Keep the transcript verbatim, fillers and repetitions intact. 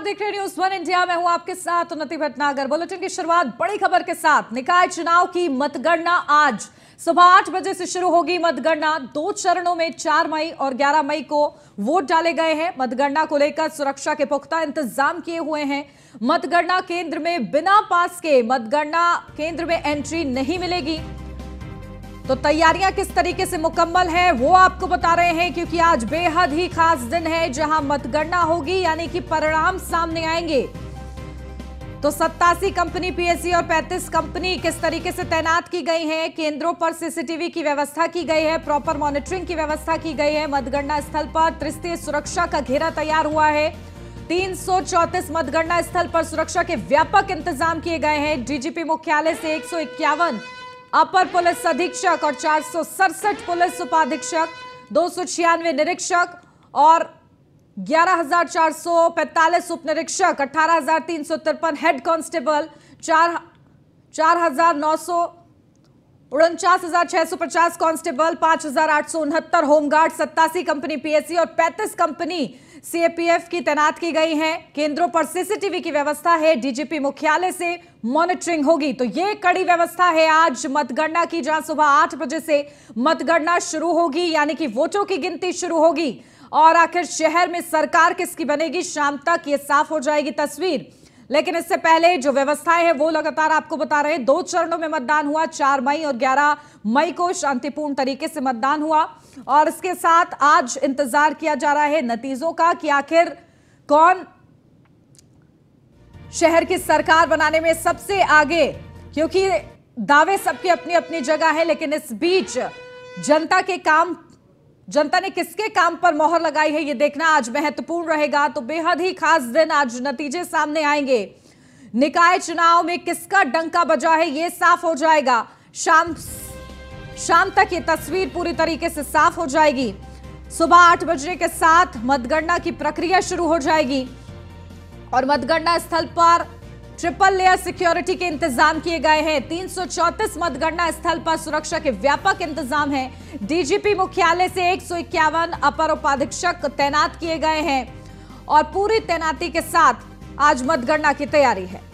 देख रहे news one India में हूं आपके साथ उन्नति भटनागर। बुलेटिन की शुरुआत बड़ी खबर के साथ। निकाय चुनाव की मतगणना आज सुबह आठ बजे से शुरू होगी। मतगणना दो चरणों में चार मई और ग्यारह मई को वोट डाले गए हैं। मतगणना को लेकर सुरक्षा के पुख्ता इंतजाम किए हुए हैं। मतगणना केंद्र में बिना पास के मतगणना केंद्र में एंट्री नहीं मिलेगी। तो तैयारियां किस तरीके से मुकम्मल है वो आपको बता रहे हैं, क्योंकि आज बेहद ही खास दिन है जहां मतगणना होगी, यानी कि परिणाम सामने आएंगे। तो सत्तासी कंपनी पीएससी और पैंतीस कंपनी किस तरीके से तैनात की गई हैं। केंद्रों पर सीसीटीवी की व्यवस्था की गई है, प्रॉपर मॉनिटरिंग की व्यवस्था की गई है। मतगणना स्थल पर त्रिस्तरीय सुरक्षा का घेरा तैयार हुआ है। तीन सौ चौंतीस मतगणना स्थल पर सुरक्षा के व्यापक इंतजाम किए गए हैं। डीजीपी मुख्यालय से एक सौ इक्यावन अपर पुलिस अधीक्षक और चार सौ सड़सठ पुलिस उपाधीक्षक, दो सौ छियानवे निरीक्षक और ग्यारह हजार चार सौ पैंतालीस उप निरीक्षक, अठारह हजार तीन सौ तिरपन हेड कांस्टेबल, चार चार हजार नौ सौ उनचास हजार छह सौ पचास कांस्टेबल, पांच हजार आठ सौ उनहत्तर होमगार्ड, सत्तासी कंपनी पीएससी और पैंतीस कंपनी सीएपीएफ की तैनात की गई हैं। केंद्रों पर सीसीटीवी की व्यवस्था है। डीजीपी मुख्यालय से मॉनिटरिंग होगी। तो ये कड़ी व्यवस्था है आज मतगणना की, जहां सुबह आठ बजे से मतगणना शुरू होगी, यानी कि वोटों की गिनती शुरू होगी। और आखिर शहर में सरकार किसकी बनेगी, शाम तक ये साफ हो जाएगी तस्वीर। लेकिन इससे पहले जो व्यवस्थाएं हैं वो लगातार आपको बता रहे हैं। दो चरणों में मतदान हुआ, चार मई और ग्यारह मई को शांतिपूर्ण तरीके से मतदान हुआ। और इसके साथ आज इंतजार किया जा रहा है नतीजों का कि आखिर कौन शहर की सरकार बनाने में सबसे आगे, क्योंकि दावे सबकी अपनी अपनी जगह है। लेकिन इस बीच जनता के काम, जनता ने किसके काम पर मोहर लगाई है, ये देखना आज महत्वपूर्ण रहेगा। तो बेहद ही खास दिन, आज नतीजे सामने आएंगे। निकाय चुनाव में किसका डंका बजा है ये साफ हो जाएगा। शाम शाम तक ये तस्वीर पूरी तरीके से साफ हो जाएगी। सुबह आठ बजे के साथ मतगणना की प्रक्रिया शुरू हो जाएगी और मतगणना स्थल पर ट्रिपल लेयर सिक्योरिटी के इंतजाम किए गए हैं। तीन सौ चौंतीस मतगणना स्थल पर सुरक्षा के व्यापक इंतजाम हैं। डीजीपी मुख्यालय से एक सौ इक्यावन अपर उपाधीक्षक तैनात किए गए हैं और पूरी तैनाती के साथ आज मतगणना की तैयारी है।